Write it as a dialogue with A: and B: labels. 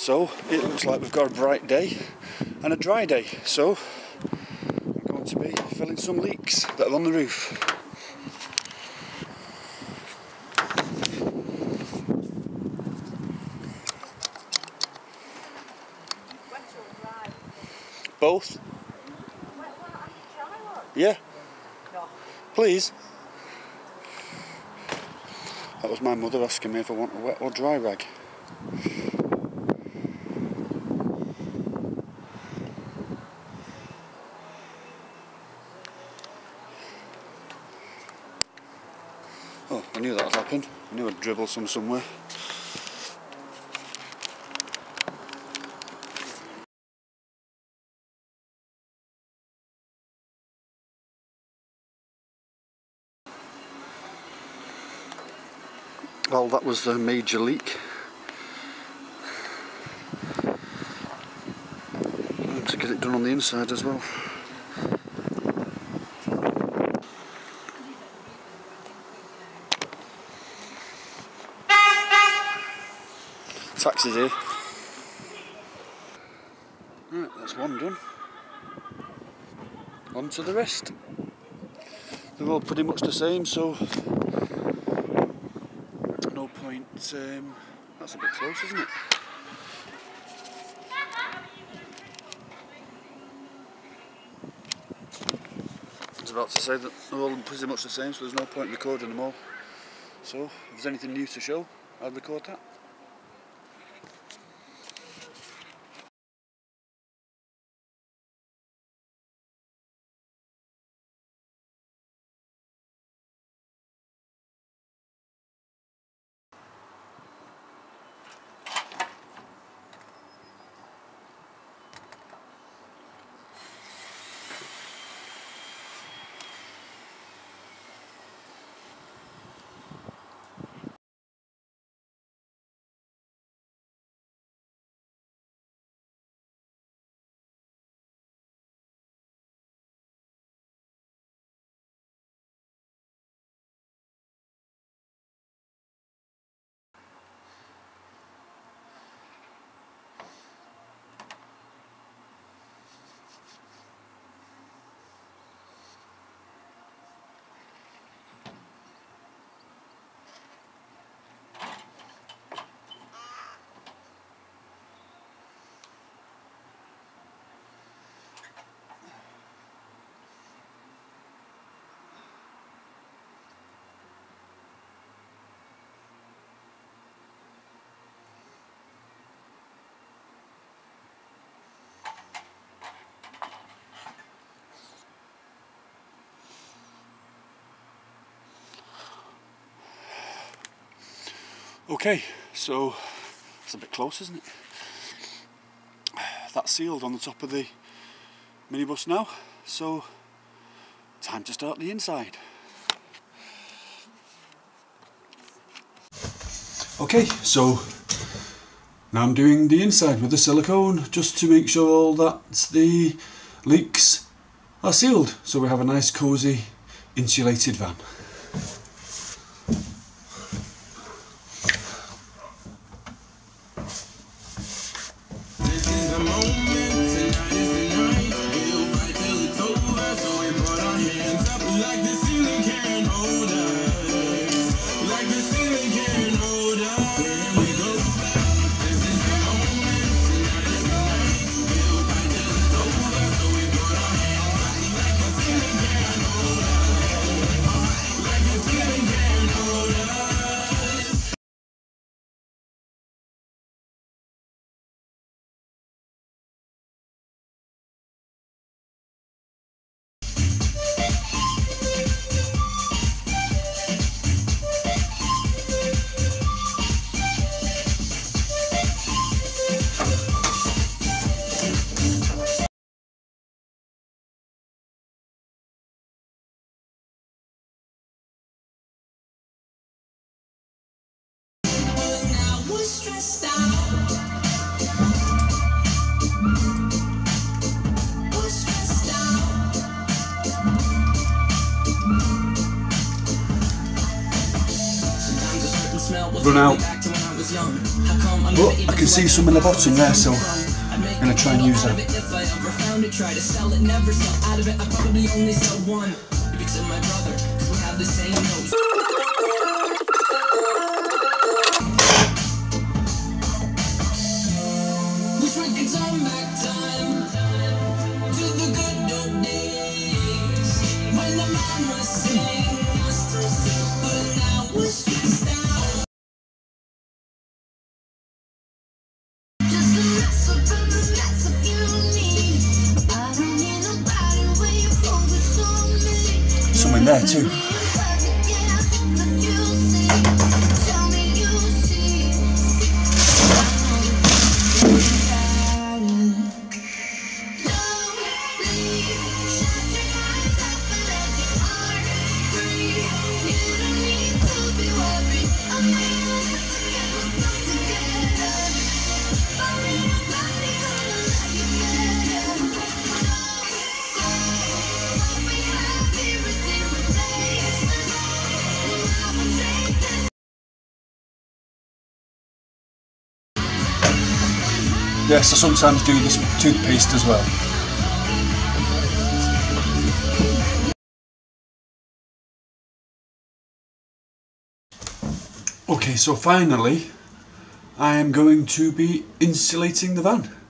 A: So it looks like we've got a bright day and a dry day, so I'm going to be filling some leaks that are on the roof. Both? Yeah. Please. That was my mother asking me if I want a wet or dry rag. Oh, I knew that would happen. I knew I'd dribble some somewhere. Well, that was the major leak. And to get it done on the inside as well. Taxi's here. Right, that's one done. On to the rest. They're all pretty much the same, so no point. That's a bit close, isn't it? I was about to say that they're all pretty much the same, so there's no point recording them all. So, if there's anything new to show, I'll record that. Okay, so it's a bit close, isn't it? That's sealed on the top of the minibus now, so time to start the inside. Okay, so now I'm doing the inside with the silicone just to make sure that the leaks are sealed, so we have a nice cosy insulated van. Run out. But I can see some in the bottom there, so I'm going to try and use that. Some in there too. Yes, I sometimes do this with toothpaste as well. Okay, so finally I am going to be insulating the van.